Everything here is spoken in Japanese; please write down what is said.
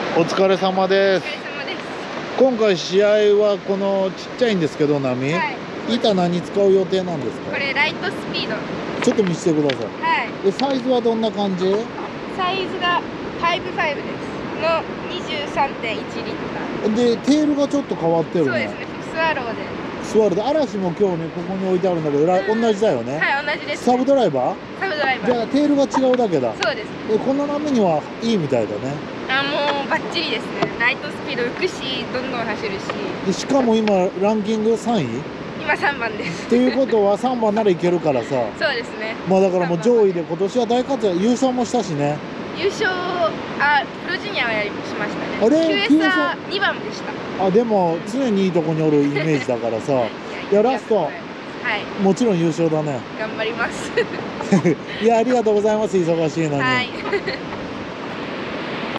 お疲れ様です。 お疲れ様です。 今回試合はこのちっちゃいんですけど、波、 はい、 板何使う予定なんですか？ これライトスピード。 ちょっと見せてください。 はい。 でサイズはどんな感じ？ サイズが55ですの23.1リッター。 でテールがちょっと変わってるね。 そうですね。スワローで。 スワローで嵐も今日ねここに置いてあるんだけど、同じだよね。 はい、同じです。 サブドライバー？ サブドライバー。 じゃあテールが違うだけだ。 そうです。 この波にはいいみたいだね。 もうバッチリですね。ライトスピード浮くし、どんどん走るし。 でしかも今ランキング3位？ 今3番です。 っていうことは3番ならいけるからさ。 そうですね。 まあだからもう上位で今年は大活躍、優勝もしたしね。 優勝、プロジュニアはしましたね。 あれ QS 2番でした。 でも常にいいとこにおるイメージだからさいやラスト、 はい、 もちろん優勝だね。 頑張ります。 いやありがとうございます、忙しいのに。 はい